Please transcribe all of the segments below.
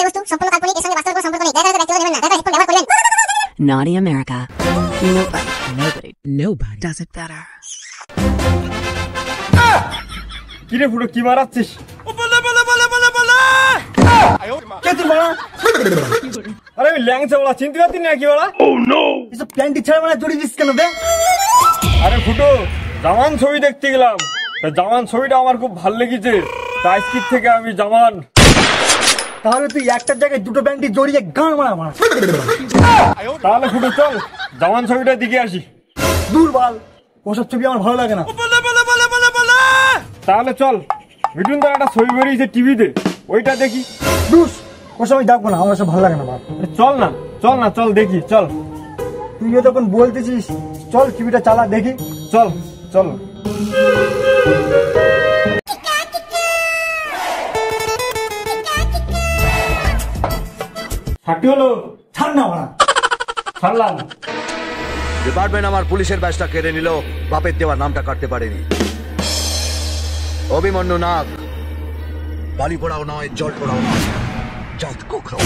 বস্তু সম্পূর্ণ কাল্পনিক, এর সঙ্গে বাস্তবের কোনো সম্পর্ক নেই। দয়া করে ব্যক্তিগত নেবেন না, দয়া করে হেডফোন ব্যবহার করবেন। Naughty America. Nobody does it better. কিরে ফুটো কি মারাচ্ছিস? আরে আমি ল্যাংচা বলা চিনতে পারতি না কি বলা? এসব প্যান্টি ছেড়ে মানে জড়িয়ে দিস কেন বে? আরে ফুটো জামান ছবি দেখতে গেলাম, জামান ছবিটা আমার খুব ভালো লেগেছে, তাই আজকের থেকে আমি জামান। তাহলে তুই একটার জায়গায় দুটো প্যান্টি জড়িয়ে গান মারা মারা। তাহলে ফুটো চল জামান ছবিটা দিকে আসি। দূর বাল, ওসব ছবি আমার ভালো লাগে না। তাহলে চল মিঠুন দা একটা ছবি বেরিয়েছে টিভিতে, ওইটা দেখি। দুস, ওসব আমি দেখবো না, আমার সব ভালো লাগে না বাল। চল না চল না চল দেখি চল। তুইও তখন বলতেছিস চল টিভিটা চালা দেখি। চল চল। ছাড়টি হলো? ছাড় না ওরা। ছাড়লাম। ডিপার্টমেন্ট আমার পুলিশের ব্যাচটা কেড়ে নিল, বাপের দেওয়ার নামটা কাটতে পারেনি। অভিমন্যু নাগ বালি পোড়াও নয়, জল পোড়াও নয়, জাত কোখরাও।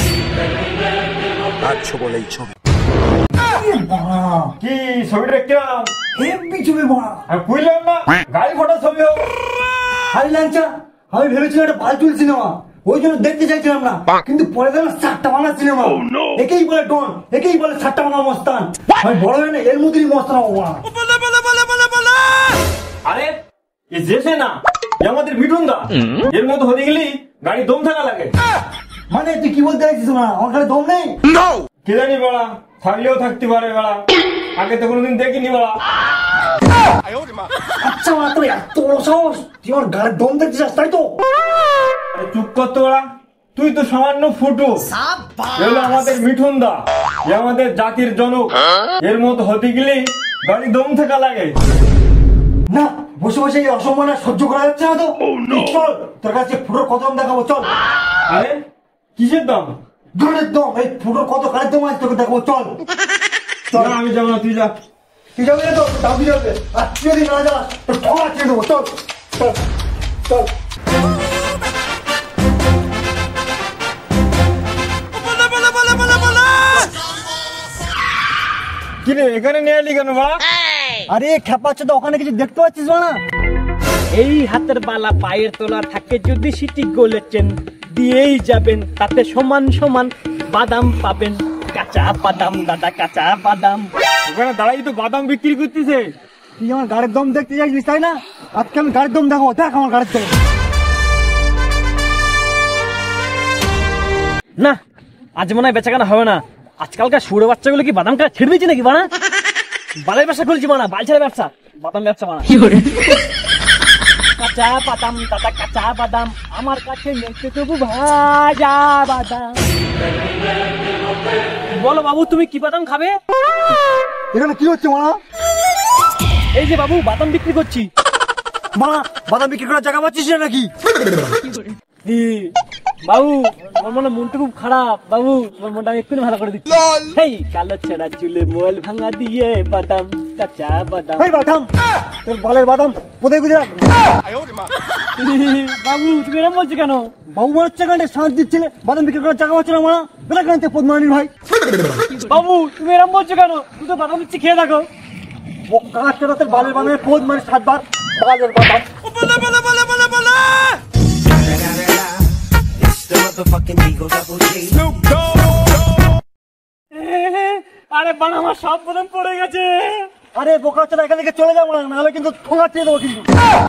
বলেই ছবি কি ছবিটা কিরাম? হেভি ছবি মারা। আমি বুঝলাম না, গাড়ি ফোটার ছবি হোক। হাই লাঞ্চা, আমি ভেবেছিলাম এটা ফালতুল সিনেমা, ওই জন্য দেখতে চাইছিলাম না, কিন্তু পরে দেখলাম সাতটা বাংলা সিনেমা। একেই বলে ডন, একেই বলে সাতটা বাংলা মস্তান। আমি বড় হয় না এর মধ্যেই মস্তান হবো। আরে এ যেছে না, এ আমাদের মিঠুন দা, এর মতো হতে গেলি গাড়ি দম থাকা লাগে। মানে তুই কি বলতে চাইছিস না আমার ঘরে দম নেই? কে জানি বলা, থাকলেও থাকতে পারে বলা, আগে তো কোনোদিন দেখিনি বলা। আচ্ছা মানে তোর এত বড় সাহস, তুই আমার গাড়ির দম দেখতে চাস তাই তো? চুপ করতে বলা, তুই তো সামান্য ফুটো, এলো আমাদের মিঠুন দা, এ আমাদের জাতির জনক, এর মতো হতে গেলে গাড়ি দম থাকা লাগে। না বসে বসে এই অসম্মান সহ্য করা যাচ্ছে না তো। চল তোর কাছে ফুটোর কত দাম দেখাবো, চল। আরে কিসের দাম? গাড়ির দম, এই ফুটোর কত গাড়ির দম আছে তোকে দেখাবো, চল। চল আমি যাবো না, তুই যা। তুই যাবি না তো দাবি যাবে, আর তুই যদি না যাস তোর ঠোঙা ছেড়ে দেবো, চল চল চল। কিরে এখানে নিয়ে এলি কেন বা? আরে খেপাচ্ছে তো, ওখানে কিছু দেখতে পাচ্ছিস না? এই হাতের বালা পায়ের তোলা থাকে যদি সিটি গোলেছেন দিয়েই যাবেন, তাতে সমান সমান বাদাম পাবেন। কাঁচা বাদাম দাদা, কাঁচা বাদাম। ওখানে দাঁড়াই তো বাদাম বিক্রি করতেছে। তুই আমার গাড়ির দম দেখতে চাইছিস তাই না? আজকে আমি গাড়ির দম দেখাবো, দেখ আমার গাড়ির দম। না আজ মনে হয় বেচাকেনা হবে না, আজকালকার শুয়োর বাচ্চাগুলো কি বাদাম কাটা ছেড়ে দিচ্ছে নাকি বানা? বালের ব্যবসা খুলছি বানা, বাল ছেড়ে ব্যবসা, বাদাম ব্যবসা বানা। কাঁচা বাদাম দাদা, কাঁচা বাদাম আমার কাছে নেই তবু ভাজা বাদাম। বলো বাবু তুমি কি বাদাম খাবে? এখানে কি হচ্ছে মানা? এই যে বাবু বাদাম বিক্রি করছি। মানা বাদাম বিক্রি করার জায়গা পাচ্ছিস না নাকি? বাবু আমার মনে মনটা খুব খারাপ, বাবু আমার মনটা আমি এক্ষুনি ভালো করে দিচ্ছি। এই কালো ছেঁড়া চুলে মোল ভাঙা দিয়ে বাদাম, কাঁচা বাদাম। এই বাদাম, তোর বালের বাদাম কোথায় খুঁজে রাখ? বাবু তুমি এরকম বলছো কেন? বাবু মনে হচ্ছে কেন শান্তি দিচ্ছিলে, বাদাম বিক্রি করার জায়গা পাচ্ছে না মানা? বেলা কেন পদ্মারানীর ভাই? বাবু তুমি এরকম বলছো কেন? তুই তো বাদাম দিচ্ছি, খেয়ে দেখো। কাঁচা রাতের বালের বাদামের পদ মানে 7 বার বালের বাদাম। আরে বানা আমার সব বাদাম পড়ে গেছে। আরে বোকা চলে এখান থেকে চলে যাবো না, নাহলে কিন্তু ঠোঙা চেয়ে দেবো কিন্তু।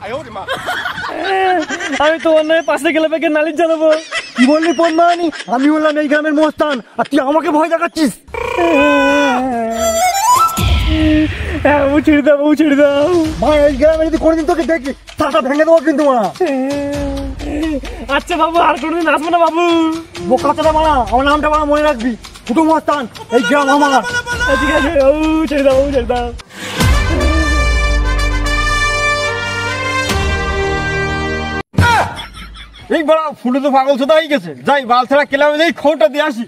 আমি তো অন্য পাশে গেলে পেকে নালিশ জানাবো। কি বললি পদ্মারানী? আমি বললাম এই গ্রামের মস্তান, আর তুই আমাকে ভয় দেখাচ্ছিস। বাবু ছেড়ে দাও, বাবু ছেড়ে দাও। ভাই এই গ্রামে যদি কোনোদিন তোকে দেখি তাটা ভেঙে দেবো কিন্তু মানা। আচ্ছা বাবু আর কোনোদিন আসবো না বাবু। বোকা চলে মানা, আমার নামটা মানা মনে রাখবি, ফুটো মস্তান, এই গ্রাম আমার। ঠিক আছে বাবু ছেড়ে দাও, বাবু ছেড়ে দাও। এই বড় ফুটো তো পাগল সোদা হয়ে গেছে, যাই বাল ছাড়া কেলামে যাই খোঁটা দিয়ে আসি।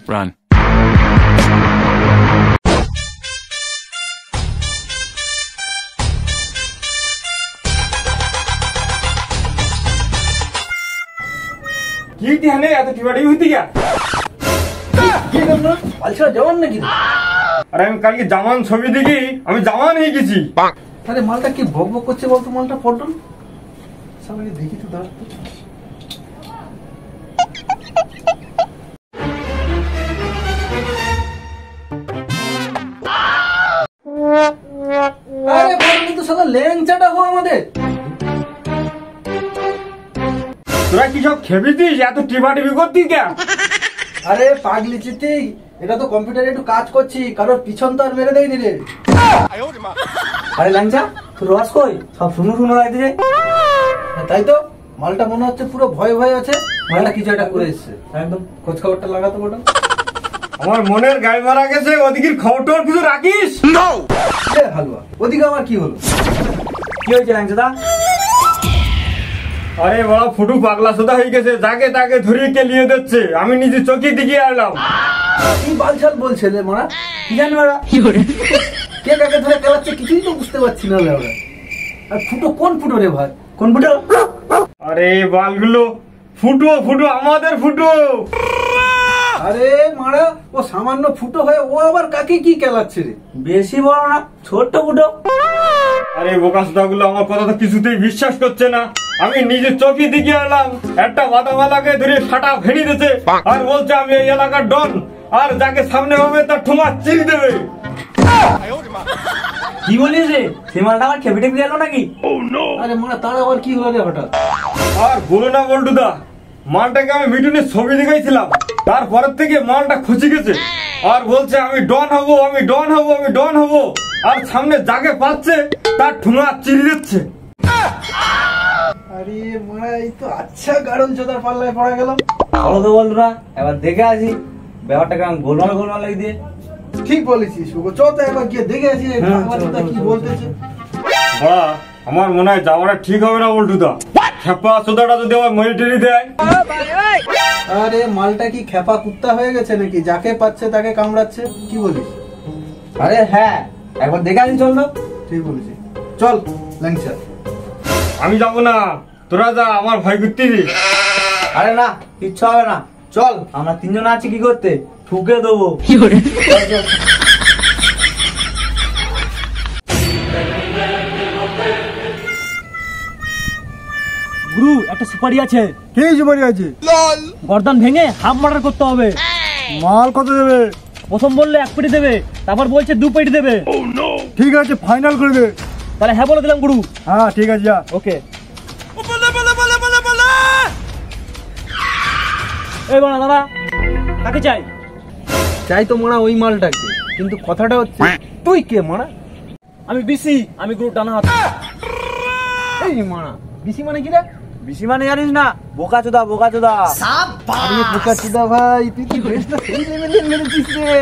কি ধ্যানে এত টিবাটি হইতে গিয়া? কি করবো বালছাড়া জওয়ান নাকি? আরে আমি কালকে জামান ছবি দেখি আমি জামান হয়ে গেছি। আরে মালটা কি ভক ভক করছে বলতো, মালটা পল্টন সামনে দেখি তো দাঁড়া। আরে পল্টন তো সাদা ল্যাংচাটা হো আমাদের। তোরা কি সব খেপিছিস? এত টিপাটিপি করতিস কেন? আরে পাগলি চিতি, এটা তো কম্পিউটারে একটু কাজ করছি, কারোর পিছন তো আর মেরে দেয়নি রে। আরে ল্যাংচা তোর রস কই? সব শুনো শুনো লাগছে। তাই তো মালটা মনে হচ্ছে পুরো ভয় ভয় আছে, মালটা কিছু একটা করে এসছে। একদম খোঁজ খবরটা লাগাতো বড়। আমার মনের গায়ে মারা গেছে, ওদিকের খবর টবর কিছু রাখিস? হালুয়া ওদিকে আমার কি হলো? কি হয়েছে ল্যাংচা দা? আরে বড় ফুটু পাগলা সোদা হয়ে গেছে, যাকে তাকে ধরিয়ে কে নিয়ে দিচ্ছে। আমি নিজে চোখে দিকে আসলাম। কি বালছাল বলছে রে মারা, কি জানি ওরা কে কাকে ধরে খেলাচ্ছে কিছুই তো বুঝতে পারছি না রে ওরা। আর ফুটো কোন ফুটো রে ভাই, কোন ফুটো? আরে বালগুলো ফুটো ফুটো আমাদের ফুটো। আরে মারা ও সামান্য ফুটো হয়ে ও আবার কাকে কি খেলাচ্ছে রে? বেশি বড় না, ছোট্ট ফুটো। আরে বোকা সোদা গুলো আমার কথা তো কিছুতেই বিশ্বাস করছে না। আমি নিজে চোখে দিকে এলাম, একটা বাদামালাকে ধরে ফাটা ভেঙে দিতে আর বলছে আমি এই এলাকার ডন, আর যাকে সামনে হবে তার ঠোঙা চিড়ে দেবে। কি বলিস রে? সে মালটা আমার খেপে টেপে গেল নাকি? আরে মারা তার আবার কি হলো রে হঠাৎ? আর বলো না বল্টুদা, মালটাকে আমি মিঠুনের ছবি দেখাইছিলাম, তারপরের থেকে মালটা খুঁজে গেছে আর বলছে আমি ডন হব, আমি ডন হব, আমি ডন হব, আর সামনে যাকে পাচ্ছে তার ঠোঙা চিড়ে দিচ্ছে। আরে মারা এই তো আচ্ছা গাড়ল চোদার পাল্লায় পড়া গেল। বলো তো বন্ধুরা, এবার দেখে আসি ব্যাপারটাকে আমি গোলমাল গোলমাল লাগিয়ে দিয়ে। ঠিক বলেছিস শুভ, চ তো একবার গিয়ে দেখে আসি কি বলতেছে। বাড়া আমার মনে হয় যাওয়াটা ঠিক হবে না বল্টুদা। খেপা সোদাটা যদি আমার মিলিটারি দেয়। আরে মালটা কি খেপা কুত্তা হয়ে গেছে নাকি, যাকে পাচ্ছে তাকে কামড়াচ্ছে? কি বলিস? আরে হ্যাঁ, একবার দেখে আসি চল তো। ঠিক বলেছিস, চল ল্যাংচা। আমি যাবো না, তোরা যা, আমার ভয় করতেছি। আরে না, কিচ্ছু হবে না, চল আমরা তিনজন আছি কি করতে, ঠুকে দেবো। গুরু একটা সুপারি আছে। কি সুপারি আছে? গর্দান ভেঙে হাফ মার্ডার করতে হবে। মাল কত দেবে? প্রথম বললে 1 পেটি দেবে, তারপর বলছে 2 পেটি দেবে। ঠিক আছে ফাইনাল করে দে। তাহলে হ্যাঁ বলে দিলাম গুরু। হ্যাঁ ঠিক আছে যা। ওকে। এই বানা দাদা কাকে চাই? চাই তো মারা ওই মালটাকে, কিন্তু কথাটা হচ্ছে তুই কে মারা? আমি বিসি, আমি গুরু ডানা হাত। এই মারা বিসি মানে কি রে? বেশি মানে জানিস না, বোকা চোদা বোকা চোদা। আরে বোকা চুদা ভাই, তুই তো ড্রেসটা সেই লেভেলের মেরেছিস রে।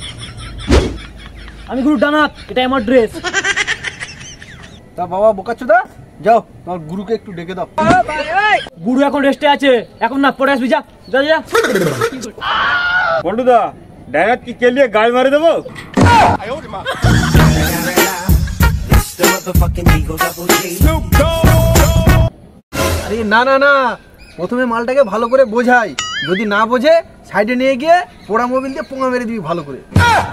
আমি গুরু ডানা হাত, এটা আমার ড্রেস। তা বাবা বোকা চুদা, যাও তোমার গুরুকে একটু ডেকে দাও। গুরু এখন রেস্টে আছে, এখন না পরে আসবি, যা যা যা। বল্টুদা ডাইরেক্ট কি কেলিয়ে গাড়ি মারে দেবো? আরে না না না, প্রথমে মালটাকে ভালো করে বোঝাই, যদি না বোঝে সাইডে নিয়ে গিয়ে পোড়া মোবিল দিয়ে পোঙা মেরে দিবি ভালো করে।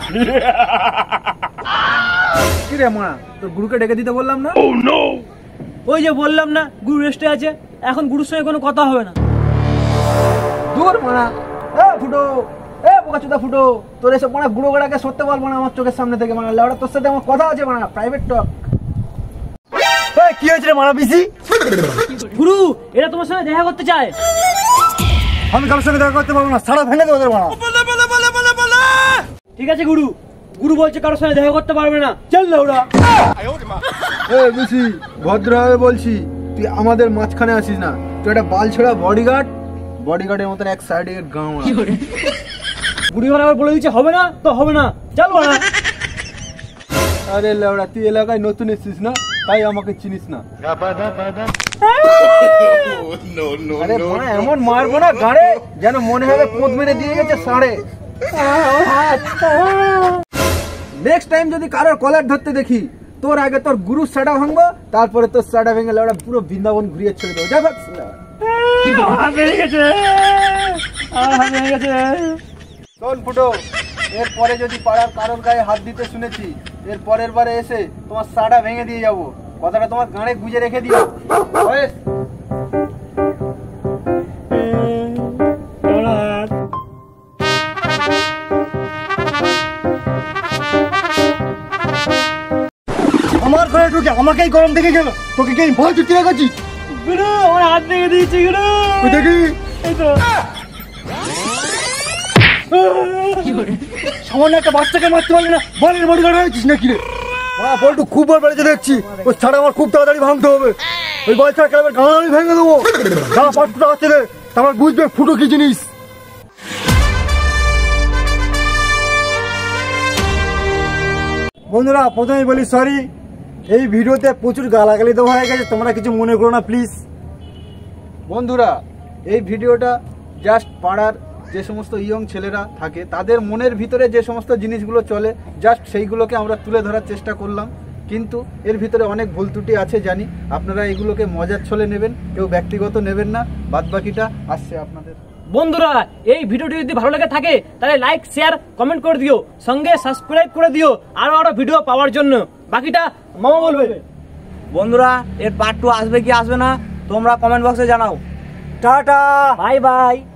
কি রে মা, তোর গুরুকে ডেকে দিতে বললাম না? ওই যে বললাম না গুরু রেস্টে আছে, এখন গুরুর সঙ্গে কোনো কথা হবে না। দূর মানা, এ ফুটো, এ বোকা চুদা ফুটো, তোর এসব মানা গুঁড়ো গাড়াকে সরতে বল মানা আমার চোখের সামনে থেকে। মানা লেওড়া তোর সাথে আমার কথা আছে মানা, প্রাইভেট টক। কি হয়েছে রে মানা বিসি? গুরু এরা তোমার সঙ্গে দেখা করতে চায়। আমি কারোর সঙ্গে দেখা করতে পারবো না, সারা ভেঙে দেবো তোর মানা। ঠিক আছে গুরু, গুরু বলছে কারোর সঙ্গে দেখা করতে পারবে না, চল না ওরা। এ বিসি ভদ্রভাবে বলছি, তুই আমাদের মাঝখানে আসিস না, তুই একটা বাল ছেড়া বডিগার্ড, বডিগার্ডের মতন এক সাইডে গাঁ। গুরু এবার আবার বলে দিচ্ছে হবে না তো হবে না, চল না। আরে লেওড়া তুই এলাকায় নতুন এসেছিস না, তাই আমাকে চিনিস না। আরে মানা এমন মারবো না গাড়ে যেন মনে হবে পোঁত মেরে দিয়ে গেছে সাড়ে। নেক্সট টাইম যদি কারোর কলার ধরতে দেখি, তোর আগে তোর গুরুর সাডা ভাঙবো, তারপরে তোর সাডা ভেঙে লেওড়া পুরো বৃন্দাবন ঘুরিয়ে ছেড়ে দেবো। যা ভাগ। শোন ফুটো, এরপরে যদি পাড়ার কারোর গায়ে হাত দিতে শুনেছি, এর পরের বারে এসে তোমার সাড়া ভেঙে দিয়ে যাব। কথাটা তোমার গাঁড়ে গুঁজে রেখে দিও। বেশ? আমার ঘরে ঢুকে আমাকেই গরম দেখে গেল, তোকে কি ভয় চুটি রেখেছি? গুরু আমার হাত ভেঙে দিয়েছি গুরু। ওই দেখি এই তো সামান্য একটা বাচ্চাকে মারতে পারলি না, বলের বডিগার্ড হয়েছিস নাকি রে? হ্যাঁ, বলটু খুব বড় বেড়েছে দেখছি। ওই ছাড়া আমার খুব তাড়াতাড়ি ভাঙতে হবে। ওই বাচ্চা ক্লাবের গাঁড়ি ভেঙে দেবো। যা পাঁচটা আছে রে, তারপর বুঝবে ফুটো কি জিনিস। বন্ধুরা, প্রথমেই বলি সরি, এই ভিডিওতে প্রচুর গালাগালি দেওয়া হয়ে গেছে, তোমরা কিছু মনে করো না প্লিজ। বন্ধুরা, এই ভিডিওটা জাস্ট পাড়ার যে সমস্ত ইয়ং ছেলেরা থাকে তাদের মনের ভিতরে যে সমস্ত জিনিসগুলো চলে, জাস্ট সেইগুলোকে আমরা তুলে ধরার চেষ্টা করলাম। কিন্তু এর ভিতরে অনেক ভুল ত্রুটি আছে জানি, আপনারা এগুলোকে মজার ছলে নেবেন, কেউ ব্যক্তিগত নেবেন না। বাদবাকিটা আসছে আপনাদের। বন্ধুরা, এই ভিডিওটি যদি ভালো লেগে থাকে তাহলে লাইক, শেয়ার, কমেন্ট করে দিও, সঙ্গে সাবস্ক্রাইব করে দিও আরো আরো ভিডিও পাওয়ার জন্য। বাকিটা মামা বলবে। বন্ধুরা, এর পার্ট 2 আসবে কি আসবে না তোমরা কমেন্ট বক্সে জানাও। Tata, bye by.